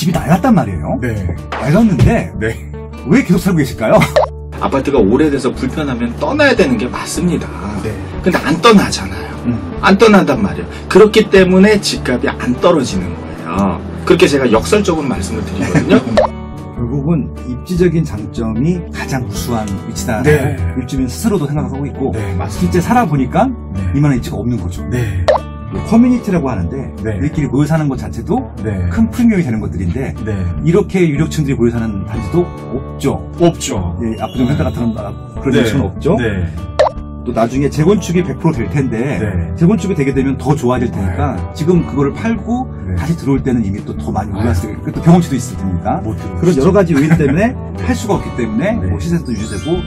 집이 낡았단 말이에요. 네. 낡았는데 네. 왜 계속 살고 계실까요? 아파트가 오래돼서 불편하면 떠나야 되는 게 맞습니다. 네. 근데 안 떠나잖아요. 안 떠난단 말이에요. 그렇기 때문에 집값이 안 떨어지는 거예요. 그렇게 제가 역설적으로 말씀을 드리거든요. 결국은 입지적인 장점이 가장 우수한 위치다. 네. 입주민 스스로도 생각하고 있고 네, 맞습니다. 실제 살아보니까 네. 이만한 입지가 없는 거죠. 네. 커뮤니티라고 하는데 네. 우리끼리 모여 사는 것 자체도 네. 큰 프리미엄이 되는 것들인데 네. 이렇게 유력층들이 모여 사는 단지도 없죠. 없죠. 예, 압구정 현대 같은 그런 네. 유력층은 없죠. 네. 또 나중에 재건축이 100% 될 텐데 네. 재건축이 되게 되면 더 좋아질 테니까 지금 그거를 팔고 네. 다시 들어올 때는 이미 또 더 많이 올랐을 테니까 또 경험치도 있을 테니까 못 들어오시죠. 그런 여러 가지 요인 때문에 팔 수가 없기 때문에 네. 뭐 시세도 유지되고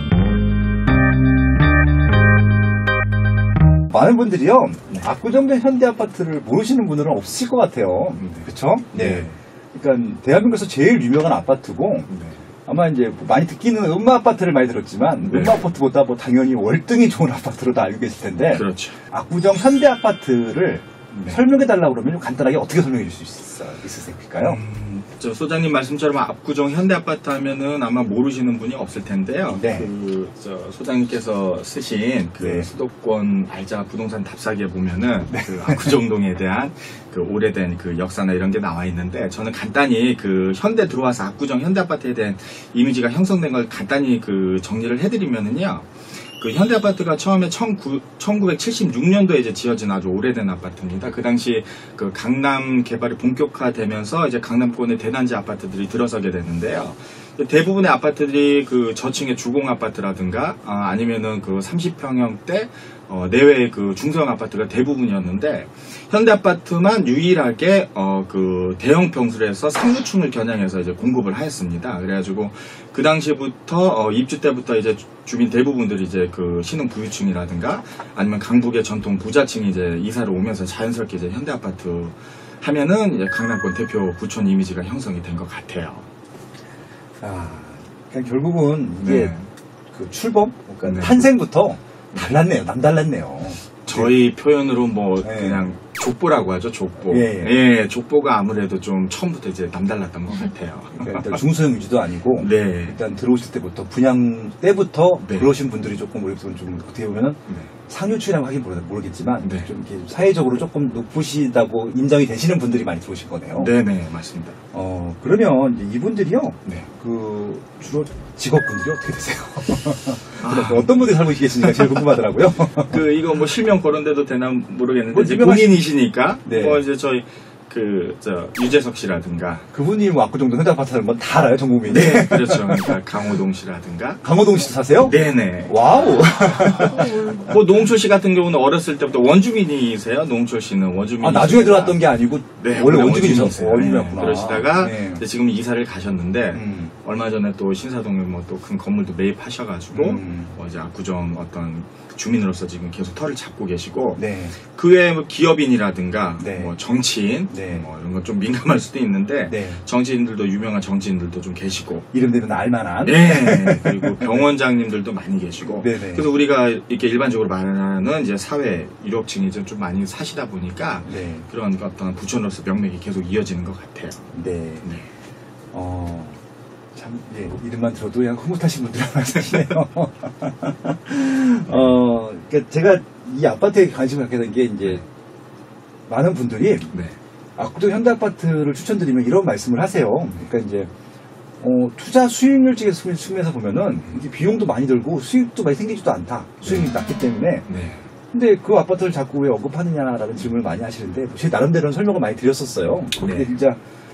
많은 분들이요 압구정동 현대 아파트를 모르시는 분들은 없으실 것 같아요. 그렇죠? 네. 그러니까 대한민국에서 제일 유명한 아파트고 아마 이제 많이 듣기는 음마 아파트를 많이 들었지만 네. 음마 아파트보다 뭐 당연히 월등히 좋은 아파트로 다 알고 계실 텐데 그렇죠. 압구정 현대 아파트를 네. 설명해 달라고 그러면 간단하게 어떻게 설명해 줄 수 있으실까요? 저 소장님 말씀처럼 압구정 현대아파트 하면은 아마 모르시는 분이 없을 텐데요. 네. 소장님께서 쓰신 그 네. 수도권 알짜 부동산 답사기에 보면은 그 압구정동에 대한 그 오래된 그 역사나 이런 게 나와 있는데 저는 간단히 그 현대 들어와서 압구정 현대아파트에 대한 이미지가 형성된 걸 간단히 그 정리를 해드리면은요. 그 현대아파트가 처음에 1976년도에 이제 지어진 아주 오래된 아파트입니다. 그 당시 그 강남 개발이 본격화되면서 이제 강남권의 대단지 아파트들이 들어서게 되는데요. 대부분의 아파트들이 그 저층의 주공 아파트라든가 아니면은 그 30평형대 내외의 그 중소형 아파트가 대부분이었는데 현대아파트만 유일하게 그 대형 평수를 해서 상류층을 겨냥해서 이제 공급을 하였습니다. 그래가지고 그 당시부터 입주 때부터 이제 주민 대부분들이 이제 그 신흥 부유층이라든가 아니면 강북의 전통 부자층이 이제 이사를 오면서 자연스럽게 이제 현대아파트 하면은 이제 강남권 대표 부촌 이미지가 형성이 된 것 같아요. 그러니까 결국은 이게 네. 그 출범, 그러니까 네. 탄생부터 달랐네요. 남달랐네요. 저희 표현으로 뭐 네. 그냥 족보라고 하죠, 족보. 예, 예, 족보가 아무래도 좀 처음부터 이제 남달랐던 것 같아요. 그러니까 일단 중소형 위주도 아니고 네. 일단 들어오실 때부터 분양 때부터 네. 들어오신 분들이 조금 우리부터 좀 어떻게 보면은 네. 상류층이라고 하긴 모르겠지만 네. 좀 이렇게 사회적으로 조금 높으시다고 인정이 되시는 분들이 많이 들어오신 거네요. 네네, 맞습니다. 그러면 이제 이분들이요. 네. 그 주로 직업분들이 어떻게 되세요? 어떤 분들이 살고 계시는가 제일 궁금하더라고요. 그 이거 뭐 실명 거론돼도 되나 모르겠는데 뭐 이제 유명하신- 본인이시니까 네. 뭐 이제 저희 그 유재석 씨라든가 그분이 뭐 압구정동 현대 아파트 사는 건 다 알아요, 전 국민이. 네, 그렇죠. 그러니까 강호동 씨라든가 강호동 씨도 사세요? 네네. 와우. 뭐 노홍철 씨 같은 경우는 어렸을 때부터 원주민이세요. 노홍철 씨는 원주민. 나중에 들어왔던 게 아니고 네, 원래 원주민이세요. 원주민이셨어요. 원주민이었구나. 그러시다가 네. 이제 지금 이사를 가셨는데 얼마 전에 또 신사동에 뭐 또 큰 건물도 매입하셔가지고 이제 압구정 어떤 주민으로서 지금 계속 털을 잡고 계시고 네. 그 외에 뭐 기업인이라든가 네. 뭐 정치인 네. 뭐 이런 건 좀 민감할 수도 있는데 네. 정치인들도 유명한 정치인들도 좀 계시고 이름 되면 알만한. 네 그리고 병원장님들도 많이 계시고 네네. 그래서 우리가 이렇게 일반적으로 말하는 이제 사회 유력층이 좀 많이 사시다 보니까 네. 그런 어떤 부촌으로서 명맥이 계속 이어지는 것 같아요. 네. 네. 참, 예, 이름만 들어도 그냥 흐뭇하신 분들이 많으시네요. 그러니까 제가 이 아파트에 관심을 갖게 된 게 이제 많은 분들이 네. 압구정 현대 아파트를 추천드리면 이런 말씀을 하세요. 그러니까 이제 투자 수익률 측면에서 보면은 이게 비용도 많이 들고 수익도 많이 생기지도 않다. 수익이 낮기 때문에. 네. 근데 그 아파트를 자꾸 왜 언급하느냐라는 질문을 많이 하시는데 제 나름대로는 설명을 많이 드렸었어요. 근데 네. 진짜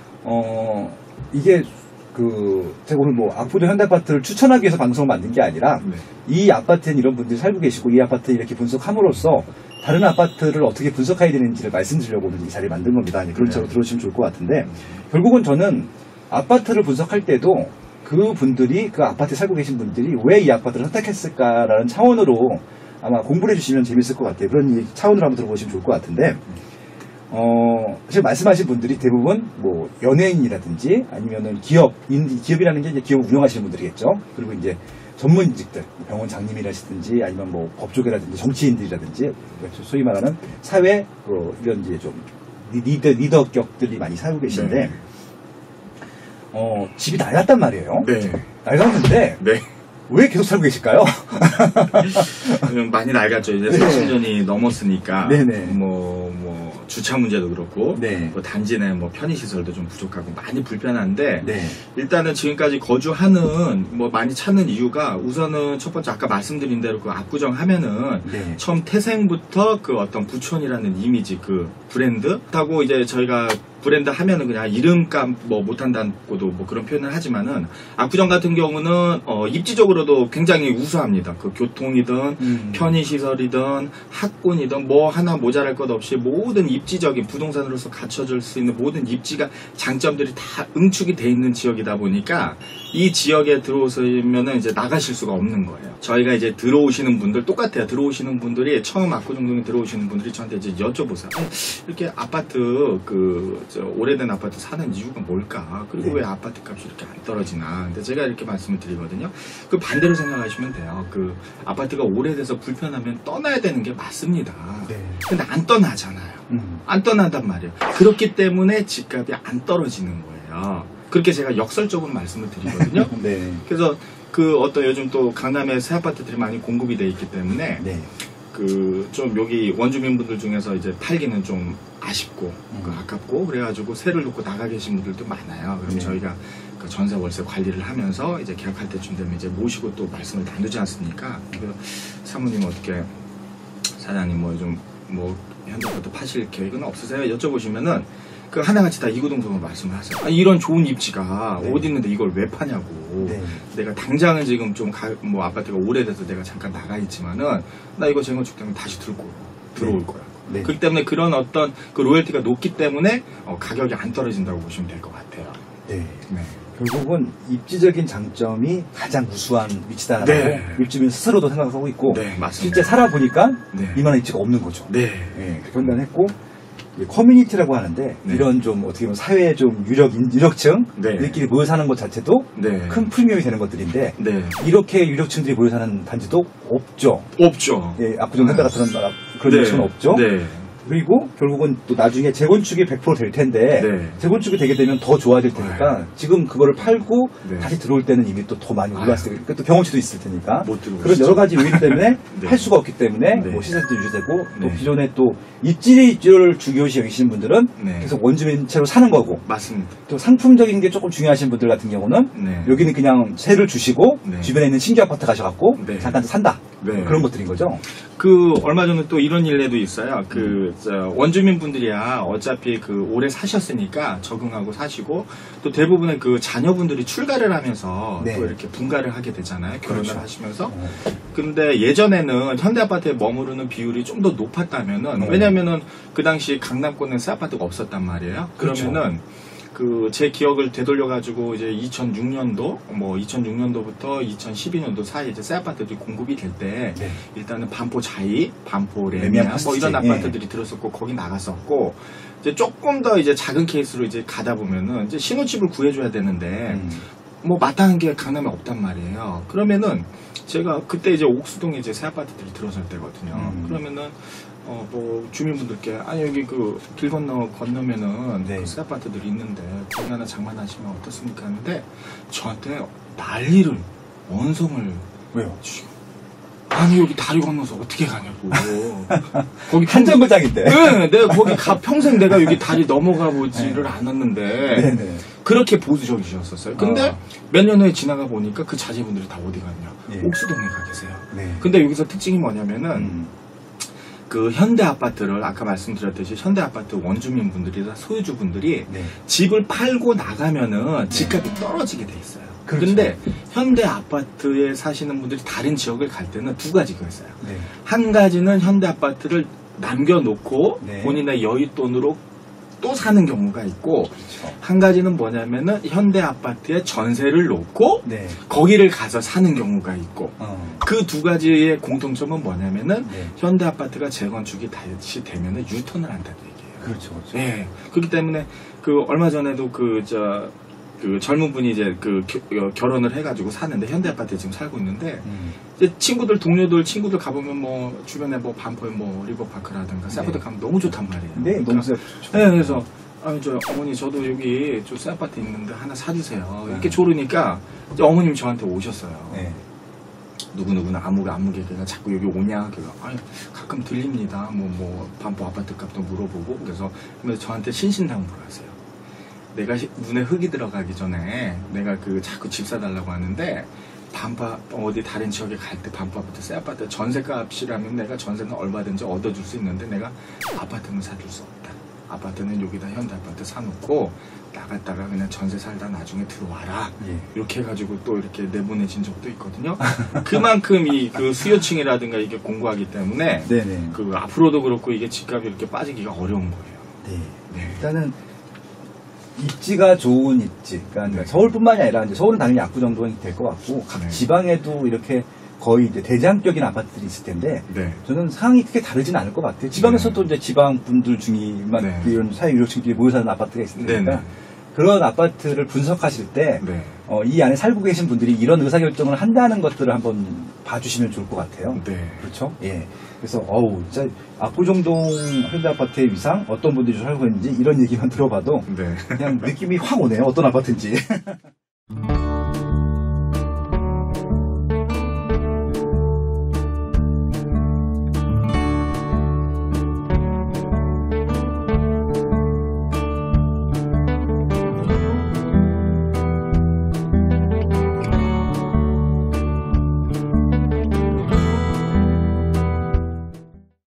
이게 제가 오늘 뭐 압구정 현대 아파트를 추천하기 위해서 방송을 만든 게 아니라 네. 이 아파트엔 이런 분들이 살고 계시고 이 아파트 이렇게 분석함으로써 다른 아파트를 어떻게 분석해야 되는지를 말씀드리려고 오늘 이 자리를 만든 겁니다. 그런 식으로 들어주시면 좋을 것 같은데 결국은 저는 아파트를 분석할 때도 그 분들이 그 아파트에 살고 계신 분들이 왜 이 아파트를 선택했을까라는 차원으로 아마 공부를 해주시면 재밌을 것 같아요. 그런 차원으로 한번 들어보시면 좋을 것 같은데 지금 말씀하신 분들이 대부분 뭐 연예인이라든지 아니면은 기업이라는 게 이제 기업 운영하시는 분들이겠죠. 그리고 이제 전문직들, 병원장님이라든지 아니면 뭐 법조계라든지 정치인들이라든지 소위 말하는 사회 이런 이제 좀 리더격들이 많이 살고 계신데 집이 낡았단 말이에요. 네. 낡았는데 네. 왜 계속 살고 계실까요? 많이 낡았죠. 이제 네. 40년이 넘었으니까. 네네. 주차 문제도 그렇고. 네. 단지 내 편의시설도 좀 부족하고 많이 불편한데. 네. 일단은 지금까지 거주하는, 많이 찾는 이유가 우선은 첫 번째 아까 말씀드린 대로 그 압구정 하면은. 네. 처음 태생부터 그 어떤 부촌이라는 이미지 그 브랜드 타고 이제 저희가 브랜드 하면은 그냥 이름값 못한다고도 그런 표현을 하지만은 압구정 같은 경우는 입지적으로도 굉장히 우수합니다. 그 교통이든 편의시설이든 학군이든 하나 모자랄 것 없이 모든 입지적인 부동산으로서 갖춰줄 수 있는 모든 입지가 장점들이 다 응축이 돼 있는 지역이다 보니까 이 지역에 들어오시면은 이제 나가실 수가 없는 거예요. 저희가 이제 들어오시는 분들 똑같아요. 들어오시는 분들이 처음 압구정동에 들어오시는 분들이 저한테 이제 여쭤보세요. 이렇게 아파트 오래된 아파트 사는 이유가 뭘까? 그리고 네. 왜 아파트 값이 이렇게 안 떨어지나? 근데 제가 이렇게 말씀을 드리거든요. 그 반대로 생각하시면 돼요. 그 아파트가 오래돼서 불편하면 떠나야 되는 게 맞습니다. 네. 근데 안 떠나잖아요. 안 떠난단 말이에요. 그렇기 때문에 집값이 안 떨어지는 거예요. 그렇게 제가 역설적으로 말씀을 드리거든요. 네. 그래서 요즘 또 강남에 새 아파트들이 많이 공급이 돼 있기 때문에 네. 좀 여기 원주민분들 중에서 이제 팔기는 좀 아쉽고 아깝고 그래가지고 새를 놓고 나가 계신 분들도 많아요. 그럼 네. 저희가 그 전세 월세 관리를 하면서 이제 계약할 때쯤 되면 이제 모시고 또 말씀을 나누지 않습니까? 그 사모님 어떻게 사장님 요즘 현대아파트 파실 계획은 없으세요? 여쭤보시면은 그 하나같이 다 이구동성으로 말씀을 하세요. 이런 좋은 입지가 네. 어디 있는데 이걸 왜 파냐고. 네. 내가 당장은 지금 좀 아파트가 오래돼서 내가 잠깐 나가 있지만은 나 이거 재건축 되면 다시 들어올 거야. 네. 그렇기 때문에 그런 어떤 그 로열티가 높기 때문에 가격이 안 떨어진다고 보시면 될 것 같아요. 네. 네. 결국은 입지적인 장점이 가장 우수한 위치다라고 네. 입주민 스스로도 생각하고 있고 네, 맞습니다. 실제 살아보니까 네. 이만한 입지가 없는 거죠. 네. 네, 그렇게 판단했고 커뮤니티라고 하는데 네. 이런 좀 어떻게 보면 사회 좀 유력층 네. 들끼리 모여 사는 것 자체도 네. 큰 프리미엄이 되는 것들인데 네. 이렇게 유력층들이 모여 사는 단지도 없죠. 없죠. 예, 압구정 현대 같은 그런 네. 유력층은 없죠. 네. 그리고 결국은 또 나중에 재건축이 100% 될 텐데 네. 재건축이 되게 되면 더 좋아질 테니까 지금 그거를 팔고 네. 다시 들어올 때는 이미 또 더 많이 올랐을 테니까 또 경험치도 있을 테니까 못 들어오시죠. 그런 여러 가지 요인 때문에 네. 할 수가 없기 때문에 네. 시세도 유지되고 또 네. 기존에 또 입지를 중요시 여기시는 분들은 네. 계속 원주민채로 사는 거고 맞습니다. 또 상품적인 게 조금 중요하신 분들 같은 경우는 네. 여기는 그냥 세를 주시고 네. 주변에 있는 신규 아파트 가셔갖고 네. 잠깐 산다 네. 그런 것들인 거죠. 얼마 전에 또 이런 일례도 있어요. 원주민 분들이야 어차피 오래 사셨으니까 적응하고 사시고 또 대부분의 그 자녀분들이 출가를 하면서 네. 또 이렇게 분가를 하게 되잖아요. 결혼을 그렇죠. 하시면서. 근데 예전에는 현대아파트에 머무르는 비율이 좀 더 높았다면은 왜냐면은 그 당시 강남권에 새 아파트가 없었단 말이에요. 그렇죠. 그러면은 제 기억을 되돌려가지고 이제 2006년도, 2006년도부터 2012년도 사이에 이제 새 아파트들이 공급이 될 때, 네. 일단은 반포 자이, 반포 레미아, 레미안 이런 파스트, 아파트들이 들었었고, 거기 나갔었고, 이제 조금 더 이제 작은 케이스로 이제 가다 보면은 이제 신혼집을 구해줘야 되는데, 마땅한 게 강남에 없단 말이에요. 그러면은 제가 그때 이제 옥수동에 이제 새 아파트들이 들어설 때거든요. 그러면은 주민분들께 여기 길 건너면은 네. 그 새 아파트들이 있는데 거기 하나 장만하시면 어떻습니까 하는데 저한테 난리를 원성을 왜요? 주시고 여기 다리 건너서 어떻게 가냐고. 거기 한 정거장인데. 네, 내가 거기 평생 내가 여기 다리 넘어가 보지를 않았는데 네네. 그렇게 보수적이셨었어요. 근데 몇 년 후에 지나가 보니까 그 자제분들이 다 어디 갔냐? 예. 옥수동에 가 계세요. 네. 근데 여기서 특징이 뭐냐면은 그 현대 아파트를 아까 말씀드렸듯이 현대 아파트 원주민분들이나 소유주분들이 네. 집을 팔고 나가면은 집값이 떨어지게 돼 있어요. 그렇죠. 근데 현대 아파트에 사시는 분들이 다른 지역을 갈 때는 두 가지가 있어요. 네. 한 가지는 현대 아파트를 남겨놓고 네. 본인의 여윳돈으로 또 사는 경우가 있고, 그렇죠. 한 가지는 뭐냐면은 현대 아파트에 전세를 놓고 네. 거기를 가서 사는 경우가 있고, 어. 그 두 가지의 공통점은 뭐냐면은 네. 현대 아파트가 재건축이 다시 되면은 유턴을 한다는 얘기예요. 그렇죠. 그렇죠. 예. 그렇기 때문에 얼마 전에도 젊은 분이 이제 결혼을 해가지고 사는데 현대 아파트에 지금 살고 있는데 이제 친구들 가보면 주변에 반포에 리버파크라든가 새 아파트 가면 너무 좋단 말이에요. 네, 그러니까, 너무 좋죠. 네, 그래서 아니 저 어머니 저도 여기 좀 새 아파트 있는데 하나 사주세요. 이렇게 조르니까 이제 어머님이 저한테 오셨어요. 네. 누구누구는 아무개 그냥 자꾸 여기 오냐 그래서 아니 가끔 들립니다. 뭐 반포 아파트 값도 물어보고 그래서 저한테 신신당부를 하세요. 내가 눈에 흙이 들어가기 전에 내가 그 자꾸 집 사달라고 하는데 반포 어디 다른 지역에 갈 때 반포 아파트 새 아파트 전세값이라면 내가 전세는 얼마든지 얻어줄 수 있는데 내가 아파트는 사줄 수 없다. 아파트는 여기다 현대아파트 사놓고 나갔다가 그냥 전세 살다 나중에 들어와라. 예. 이렇게 해가지고 또 이렇게 내보내진 적도 있거든요. 그만큼 이 그 수요층이라든가 이게 공고하기 때문에 네네. 그 앞으로도 그렇고 이게 집값이 이렇게 빠지기가 어려운 거예요. 네. 네. 일단은 입지가 좋은 입지. 그러니까 네. 서울뿐만이 아니라 이제 서울은 당연히 압구정동이 될 것 같고 각 네. 지방에도 이렇게 거의 이제 대장격인 아파트들이 있을 텐데 네. 저는 상황이 크게 다르진 않을 것 같아요. 지방에서도 이제 지방 분들 중에만 네. 이런 사회 유력층들이 모여 사는 아파트가 있을 테니까 네. 그런 아파트를 분석하실 때 네. 이 안에 살고 계신 분들이 이런 의사결정을 한다는 것들을 한번 봐주시면 좋을 것 같아요. 네. 그렇죠? 예. 그래서 진짜 압구정동 현대아파트의 위상 어떤 분들이 살고 있는지 이런 얘기만 들어봐도 네. 그냥 느낌이 확 오네요. 어떤 아파트인지.